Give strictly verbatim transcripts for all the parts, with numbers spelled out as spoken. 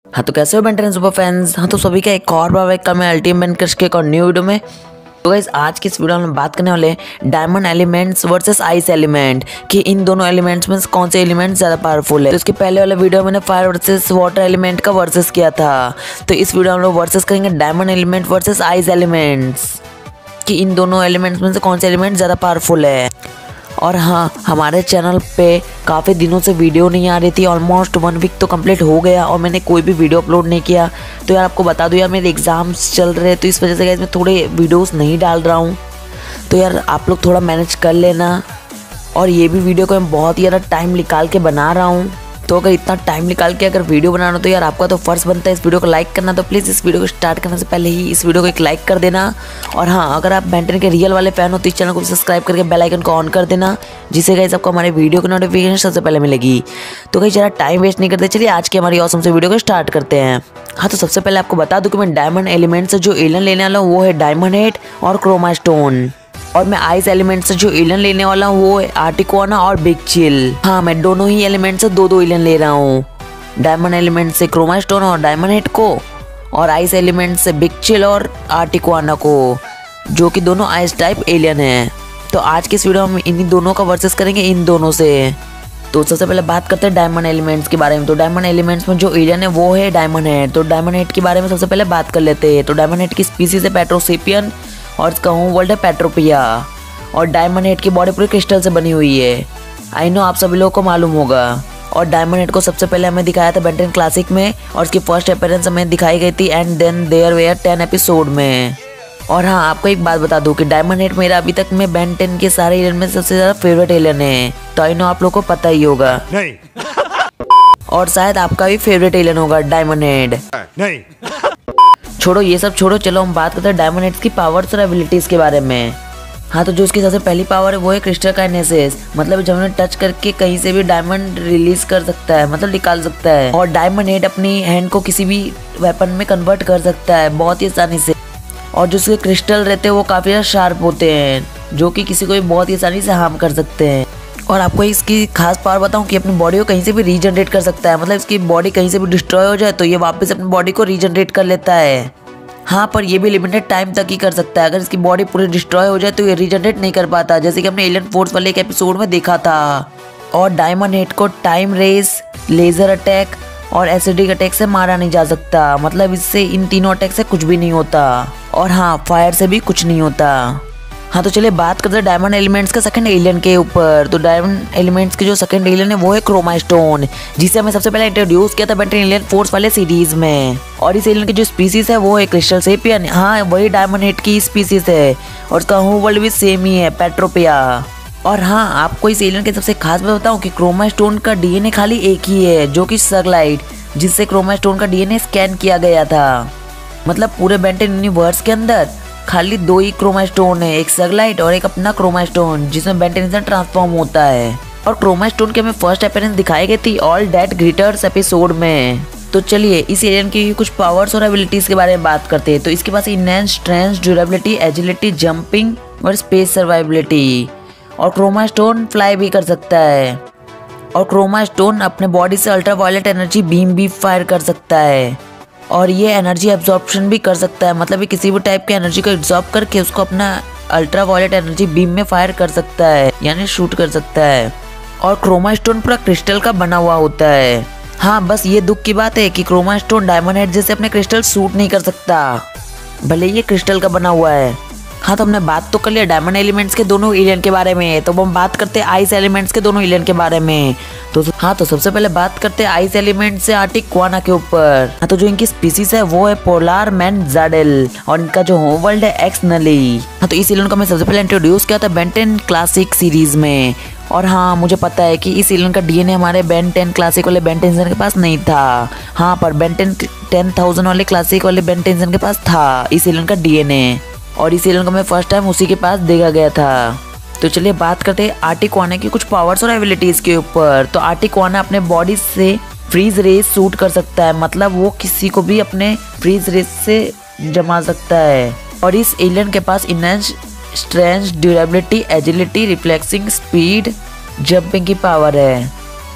हाँ तो कैसे हो बेंटन सुपर फैंस। हाँ तो सभी का एक और बार वेलकम है अल्टीमेट क्रश के एक और न्यू वीडियो में। तो गाइस आज की इस वीडियो में हम बात करने वाले हैं diamond elements versus ice element कि इन दोनों एलिमेंट्स में कौन से एलिमेंट ज़्यादा पावरफुल है। तो इसके पहले वाले वीडियो में मैंने फायर वर्सेस वाटर एलिमेंट का वर्सेस किया था। तो इस वीडियो में हम लोग वर्सेस करेंगे diamond element versus ice elements कि इन दोनों एलिमेंट्स में से कौन से एलिमेंट ज़्यादा पावरफुल है। और हाँ, हमारे चैनल पे काफ़ी दिनों से वीडियो नहीं आ रही थी, ऑलमोस्ट वन वीक तो कंप्लीट हो गया और मैंने कोई भी वीडियो अपलोड नहीं किया। तो यार आपको बता दूं यार मेरे एग्ज़ाम्स चल रहे हैं, तो इस वजह से गाइस मैं थोड़े वीडियोस नहीं डाल रहा हूँ। तो यार आप लोग थोड़ा मैनेज कर लेना। और ये भी वीडियो को मैं बहुत ही ज़्यादा टाइम निकाल के बना रहा हूँ। तो अगर इतना टाइम निकाल के अगर वीडियो बनाना हो तो यार आपका तो फर्ज बनता है इस वीडियो को लाइक करना। तो प्लीज़ इस वीडियो को स्टार्ट करने से पहले ही इस वीडियो को एक लाइक कर देना। और हाँ, अगर आप बेंटन के रियल वाले फैन हो तो इस चैनल को सब्सक्राइब करके बेल आइकन को ऑन कर देना, जिससे गाइस आपको हमारे वीडियो की नोटिफिकेशन सबसे पहले मिलेगी। तो गाइस ज़रा टाइम वेस्ट नहीं करते, चलिए आज की हमारी ऑसम से वीडियो को स्टार्ट करते हैं। हाँ तो सबसे पहले आपको बता दूँ कि मैं डायमंड एलिमेंट से जो एलियन लेने वाला हूँ वो है डायमंड हेड और क्रोमा स्टोन। और मैं आइस एलिमेंट से जो एलियन लेने वाला हूँ वो है आर्टिकोना और बिग चिल। हाँ, मैं दोनों ही एलिमेंट से दो दो एलियन ले रहा हूँ, डायमंड एलिमेंट से क्रोमा स्टोन और डायमंड हेड को, और आइस एलिमेंट से बिग चिल और आर्टिकोना को, जो कि दोनों आइस टाइप एलियन हैं। तो आज की इस वीडियो में हम इन्हीं दोनों का वर्सेस करेंगे इन दोनों से। तो सबसे पहले बात करते हैं डायमंड एलिमेंट्स के बारे में। तो डायमंड एलिमेंट्स में जो एलियन है वो है डायमंड हेड। तो डायमंड हेड के बारे में सबसे पहले बात कर लेते हैं। तो डायमंड हेड की स्पीसीज है पेट्रोसेपियन और इसका होम वर्ल्ड है पेट्रोपिया। और डायमंड हेड की बॉडी पूरी क्रिस्टल से बनी हुई है, आई नो आप सभी लोगों को मालूम होगा। और डायमंड हेड को सबसे पहले हमें दिखाया था बेंटन क्लासिक में और उसकी फर्स्ट अपीयरेंस हमें दिखाई गई थी and then there were ten episode में। और हाँ, आपको एक बात बता दूं कि डायमंड हेड मेरा अभी तक में बेंटन के सारे एलियन में सबसे ज़्यादा फेवरेट एलियन है। तो आई नो आप लोगों को पता ही होगा नहीं। और शायद आपका भी फेवरेट एलियन होगा डायमंड हेड। नहीं। छोड़ो ये सब छोड़ो, चलो हम बात करते हैं डायमंड हेड्स की पावर्स और एबिलिटीज़ के बारे में। हाँ तो जो इसकी सबसे पहली पावर है वो है क्रिस्टल काइनेसिस, मतलब जब हमें टच करके कहीं से भी डायमंड रिलीज कर सकता है, मतलब निकाल सकता है। और डायमंड हेड अपनी हैंड को किसी भी वेपन में कन्वर्ट कर सकता है बहुत ही आसानी से। और जो उसके क्रिस्टल रहते हैं वो काफ़ी ज़्यादा शार्प होते हैं, जो कि किसी को भी बहुत ही आसानी से हार्म कर सकते हैं। और आपको इसकी खास पावर बताऊं कि अपनी बॉडी को कहीं से भी रीजनरेट कर सकता है, मतलब इसकी बॉडी कहीं से भी डिस्ट्रॉय हो जाए तो ये वापस अपनी बॉडी को रीजनरेट कर लेता है। हाँ, पर ये भी लिमिटेड टाइम तक ही कर सकता है। अगर इसकी बॉडी पूरी डिस्ट्रॉय हो जाए तो ये रीजनरेट नहीं कर पाता, जैसे कि हमने एलियन फोर्स वाले एक एपिसोड में देखा था। और डायमंड हेड को टाइम रेस, लेजर अटैक और एसिडिक अटैक से मारा नहीं जा सकता, मतलब इससे इन तीनों अटैक से कुछ भी नहीं होता। और हाँ, फायर से भी कुछ नहीं होता। हाँ तो चलिए बात करते हैं डायमंड एलिमेंट्स के सेकंड एलियन के ऊपर। तो डायमंड एलिमेंट्स के जो सेकंड एलियन है वो है क्रोमा स्टोन, जिसे हमें सबसे पहले इंट्रोड्यूस किया था बेंटन एलियन फोर्स वाले सीरीज में। और इस एलियन की जो स्पीसीज है वो है क्रिस्टल सेपियन। हाँ, वही डायमंड हेड की स्पीसीज है और उसका होम वर्ल्ड भी सेम ही है, पेट्रोपिया। और हाँ, आपको इस एलियन के सबसे खास बात बताऊँ कि क्रोमा स्टोन का डीएनए खाली एक ही है, जो कि सगलाइट, जिससे क्रोमा स्टोन का डीएनए स्कैन किया गया था। मतलब पूरे बेंटन यूनिवर्स के अंदर खाली दो ही क्रोमा स्टोन है, एक सगलाइट और एक अपना क्रोमा स्टोन, जिसमें बेंटन इंसान ट्रांसफॉर्म होता है। और क्रोमा स्टोन की हमें फर्स्ट अपीयरेंस दिखाई गई थी ऑल डेट ग्लिटर्स एपिसोड में। तो चलिए इस एलियन की कुछ पावर्स और एबिलिटीज के बारे में बात करते हैं। तो इसके पास enhanced strength, durability, agility, jumping और स्पेस सर्वाइबिलिटी। और क्रोमा स्टोन फ्लाई भी कर सकता है। और क्रोमा स्टोन अपने बॉडी से अल्ट्रा वायलेट एनर्जी बीम भी फायर कर सकता है। और ये एनर्जी एब्जॉर्प्शन भी कर सकता है, मतलब ये किसी भी टाइप की एनर्जी को एब्जॉर्ब करके उसको अपना अल्ट्रा वायलेट एनर्जी बीम में फायर कर सकता है, यानी शूट कर सकता है। और क्रोमा स्टोन पूरा क्रिस्टल का बना हुआ होता है। हाँ, बस ये दुख की बात है कि क्रोमा स्टोन डायमंड हेड जैसे अपने क्रिस्टल शूट नहीं कर सकता, भले ये क्रिस्टल का बना हुआ है। हाँ तो हमने बात तो कर लिया डायमंड एलिमेंट्स के दोनों एलियन के बारे में। तो हम बात करते हैं आइस एलिमेंट्स के दोनों एलियन के बारे में। तो हाँ तो सबसे पहले बात करते हैं आइस एलिमेंट से आर्टिकोना के ऊपर। हाँ तो जो इनकी स्पीसीज है वो है पोलार मैन जाडेल और इनका जो होम वर्ल्ड है एक्स नली। हाँ तो इस एलियन को मैं सबसे पहले इंट्रोड्यूस किया था बेंटन क्लासिक सीरीज में। और हाँ, मुझे पता है कि इस एलियन का डीएनए हमारे बेंटन क्लासिक वाले बेंटन के पास नहीं था। हाँ, पर बेंटन टेन थाउजेंड वाले क्लासिक वाले बेंटन के पास था इस एलियन का डीएनए। और इस एलियन को मैं फर्स्ट टाइम उसी के पास देखा गया था। तो चलिए बात करते हैं आर्टिकोना की कुछ पावर्स और एबिलिटीज के ऊपर। तो आर्टिकोना अपने बॉडी से फ्रीज रेस शूट कर सकता है, मतलब वो किसी को भी अपने फ्रीज रेस से जमा सकता है। और इस एलियन के पास enhanced strength, durability, agility, reflexing, speed, jumping की पावर है।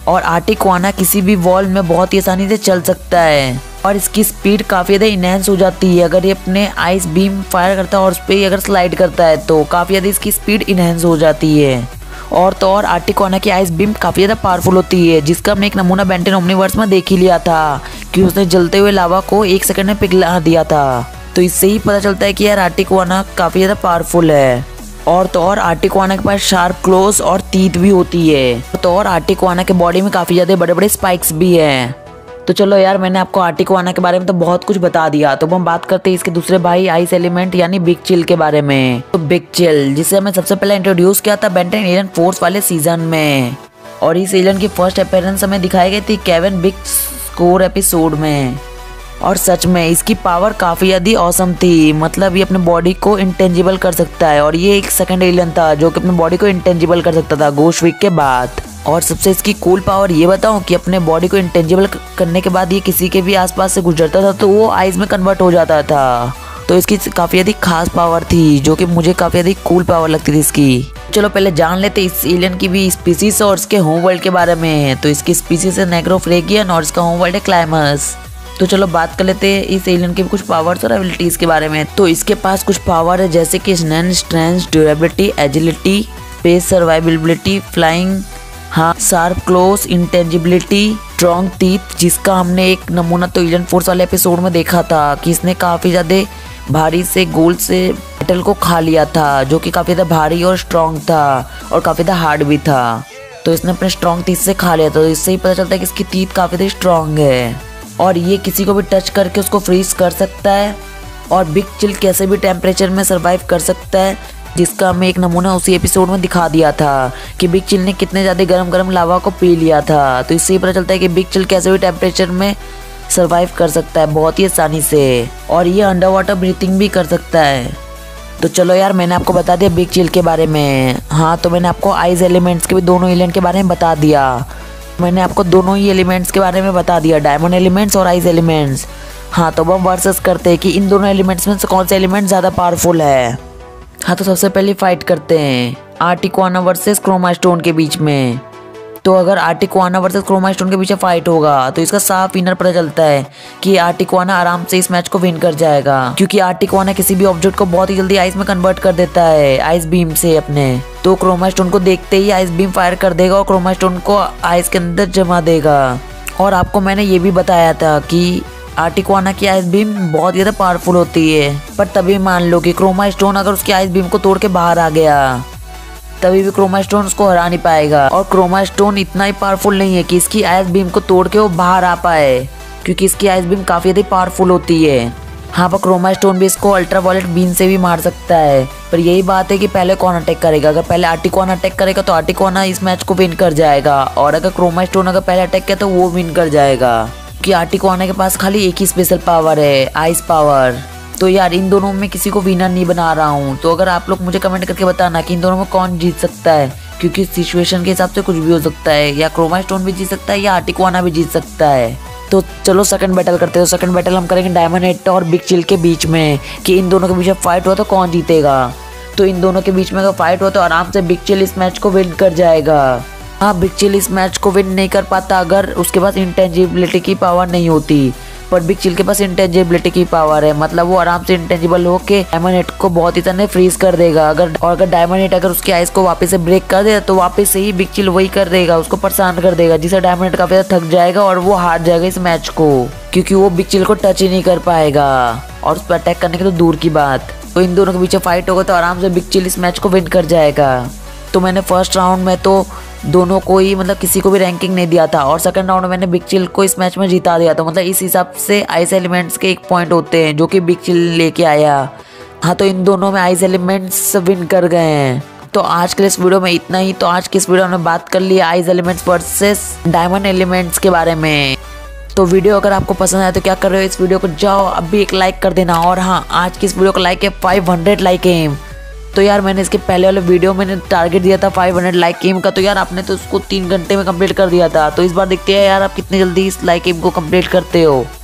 और आर्टिकुआना किसी भी वॉल में बहुत ही आसानी से चल सकता है और इसकी स्पीड काफ़ी ज़्यादा इनहेंस हो जाती है अगर ये अपने आइस बीम फायर करता है और उस पर अगर स्लाइड करता है तो काफ़ी ज़्यादा इसकी स्पीड इनहेंस हो जाती है। और तो और आर्टिकुआना की आइस बीम काफ़ी ज़्यादा पावरफुल होती है जिसका हमने एक नमूना बेंटेन ओमनीवर्स में देख ही लिया था कि उसने जलते हुए लावा को एक सेकंड में पिघला दिया था। तो इससे ही पता चलता है कि यार आर्टिकुआना काफ़ी ज़्यादा पावरफुल है। और तो और आर्टिकुआना के पास शार्प क्लोज और टीथ भी होती है। तो और आर्टिकुआना के बॉडी में काफ़ी ज़्यादा बड़े बड़े स्पाइक्स भी हैं। तो चलो यार मैंने आपको आर्टिकुआना के बारे में तो बहुत कुछ बता दिया, तो हम बात करते हैं इसके दूसरे भाई आइस एलिमेंट यानी बिग चिल के बारे में। तो बिग चिल जिसे हमें सबसे पहले इंट्रोड्यूस किया था बेन टेन एलियन फोर्स वाले सीजन में और इस एलियन की फर्स्ट अपीयरेंस हमें दिखाई गई थी केविन बिग स्कोर एपिसोड में। और सच में इसकी पावर काफ़ी ज़्यादा ऑसम थी, मतलब ये अपने बॉडी को इंटेंजिबल कर सकता है और ये एक सेकंड एलियन था जो कि अपने बॉडी को इंटेंजिबल कर सकता था गोस्ट वीक के बाद। और सबसे इसकी कूल पावर ये बताऊं कि अपने बॉडी को इंटेंजिबल करने के बाद ये किसी के भी आसपास से गुजरता था तो वो आइस में कन्वर्ट हो जाता था। तो इसकी काफ़ी ज़्यादा खास पावर थी जो कि मुझे काफ़ी ज़्यादा कूल पावर लगती थी इसकी। चलो पहले जान लेते इस एलियन की भी स्पीसीज और इसके होम वर्ल्ड के बारे में। तो इसकी स्पीसीज है नेग्रोफ्रेगियन और इसका होम वर्ल्ड है क्लाइमस। तो चलो बात कर लेते हैं इस एलियन के कुछ पावर्स और एबिलिटीज के बारे में। तो इसके पास कुछ पावर है जैसे कि स्नैन, strength, durability, agility, space survivability, flying, हाँ, sharp claws, intangibility, strong teeth, जिसका हमने एक नमूना तो एलियन फोर्स वाले एपिसोड में देखा था कि इसने काफ़ी ज़्यादा भारी से गोल्ड से मेटल को खा लिया था जो कि काफ़ी ज़्यादा भारी और स्ट्रॉन्ग था और काफ़ी ज़्यादा हार्ड भी था। तो इसने अपने स्ट्रॉन्ग टीथ से खा लिया था, तो इससे ही पता चलता है कि इसकी टीथ काफ़ी ज़्यादा स्ट्रॉन्ग है और ये किसी को भी टच करके उसको फ्रीज कर सकता है। और बिग चिल कैसे भी टेम्परेचर में सर्वाइव कर सकता है जिसका हमें एक नमूना उसी एपिसोड में दिखा दिया था कि बिग चिल ने कितने ज़्यादा गरम गरम लावा को पी लिया था। तो इससे ही पता चलता है कि बिग चिल कैसे भी टेम्परेचर में सर्वाइव कर सकता है बहुत ही आसानी से और ये अंडर वाटर ब्रीथिंग भी कर सकता है। तो चलो यार मैंने आपको बता दिया बिग चिल के बारे में। हाँ, तो मैंने आपको आइस एलिमेंट्स के भी दोनों एलिमेंट के बारे में बता दिया। मैंने आपको दोनों ही एलिमेंट्स के बारे में बता दिया, डायमंड एलिमेंट्स और आइस एलिमेंट्स। हाँ, तो अब हम वर्सेस करते हैं कि इन दोनों एलिमेंट्स में से कौन सा एलिमेंट ज़्यादा पावरफुल है। हाँ, तो सबसे पहले फाइट करते हैं आर्टिकुआना वर्सेस क्रोमा स्टोन के बीच में। तो अगर आर्टिकुआना वर्सेस क्रोमा स्टोन के बीच फाइट होगा तो इसका साफ विनर पता चलता है कि आर्टिकुआना आराम से इस मैच को विन कर जाएगा क्योंकि आर्टिकुआना किसी भी ऑब्जेक्ट को बहुत ही जल्दी आइस में कन्वर्ट कर देता है आइस बीम से अपने। तो क्रोमा स्टोन को देखते ही आइस बीम फायर कर देगा और क्रोमा स्टोन को आइस के अंदर जमा देगा। और आपको मैंने ये भी बताया था कि आर्टिकुआना की आइस बीम बहुत ज़्यादा पावरफुल होती है, पर तभी मान लो कि क्रोमा स्टोन अगर उसकी आइस बीम को तोड़ के बाहर आ गया तभी भी क्रोमा स्टोन उसको हरा नहीं पाएगा। और क्रोमा स्टोन इतना ही पावरफुल नहीं है कि इसकी आइस बीम को तोड़ के वो बाहर आ पाए क्योंकि इसकी आइस बीम काफ़ी ज़्यादा पावरफुल होती है। हाँ, पर क्रोमा स्टोन भी इसको अल्ट्रा वायलेट बीम से भी मार सकता है, पर यही बात है कि पहले कौन अटैक करेगा। अगर पहले आर्टिकुआना अटैक करेगा तो आर्टिकुआना इस मैच को विन कर जाएगा और अगर क्रोमा स्टोन अगर पहले अटैक किया तो वो विन कर जाएगा कि आर्टिकुआना के पास खाली एक ही स्पेशल पावर है, आइस पावर। तो यार इन दोनों में किसी को विनर नहीं बना रहा हूँ। तो अगर आप लोग मुझे कमेंट करके बताना कि इन दोनों में कौन जीत सकता है क्योंकि सिचुएशन के हिसाब से कुछ भी हो सकता है, या क्रोमा स्टोन भी जीत सकता है या आर्टिकुआना भी जीत सकता है। तो चलो सेकंड बैटल करते हो। सेकंड बैटल हम करेंगे डायमंड हेड और बिग चिल के बीच में कि इन दोनों के बीच में फाइट हुआ तो कौन जीतेगा। तो इन दोनों के बीच में अगर फाइट हुआ तो आराम से बिग चिल इस मैच को विन कर जाएगा। हाँ, बिग चिल इस मैच को विन नहीं कर पाता अगर उसके पास इंटेंजिबिलिटी की पावर नहीं होती, पर बिग चिल के पास इंटेंजिबिलिटी की पावर है, मतलब वो आराम से इंटेंजिबल हो के डायमंड हेड को बहुत ही तरह फ्रीज कर देगा। अगर और अगर डायमंड हेड अगर उसकी आइस को वापस से ब्रेक कर देगा तो वापस से ही बिग चिल वही कर देगा, उसको परेशान कर देगा, जिससे डायमंड हेड काफी ज्यादा थक जाएगा और वो हार जाएगा इस मैच को क्योंकि वो बिग चिल को टच ही नहीं कर पाएगा और उस पर अटैक करने की तो दूर की बात। तो इन दोनों के बीच फाइट होगा तो आराम से बिग चिल इस मैच को विन कर जाएगा। तो मैंने फर्स्ट राउंड में तो दोनों को ही मतलब किसी को भी रैंकिंग नहीं दिया था और सेकंड राउंड में मैंने बिग चिल को इस मैच में जिता दिया था। मतलब इस हिसाब से आइस एलिमेंट्स के एक पॉइंट होते हैं जो कि बिग चिल लेके आया। हाँ, तो इन दोनों में आइस एलिमेंट्स विन कर गए हैं। तो आज के इस वीडियो में इतना ही। तो आज की इस वीडियो में बात कर ली ice elements versus diamond elements के बारे में। तो वीडियो अगर आपको पसंद आया तो क्या कर रहे हो, इस वीडियो को जाओ अभी एक लाइक कर देना। और हाँ, आज की इस वीडियो को लाइक है फाइव हंड्रेड लाइक एम। तो यार मैंने इसके पहले वाले वीडियो में टारगेट दिया था फाइव हंड्रेड लाइक एम का, तो यार आपने तो उसको तीन घंटे में कंप्लीट कर दिया था। तो इस बार देखते हैं यार आप कितनी जल्दी इस लाइक एम को कंप्लीट करते हो। तो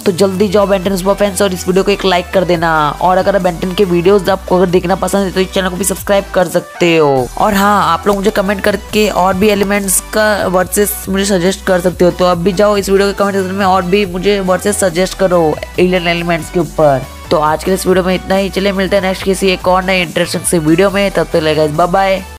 तो जल्दी जाओ बेंटन सुपर फैंस और इस वीडियो को एक लाइक कर देना। और अगर बेंटन के वीडियोस आपको अगर देखना पसंद है तो इस चैनल को भी सब्सक्राइब कर सकते हो। और हाँ, आप लोग मुझे कमेंट करके और भी एलिमेंट्स का वर्सेस मुझे सजेस्ट कर सकते हो। तो अब भी जाओ इस वीडियो के कमेंट सेक्शन में और भी मुझे वर्सेस सजेस्ट करो एलियन एलिमेंट्स के ऊपर। तो आज के इस वीडियो में इतना ही। चलिए मिलते हैं नेक्स्ट किसी एक और नए इंटरेस्टिंग से वीडियो में। तब तक ले गाइस, बाय बाय।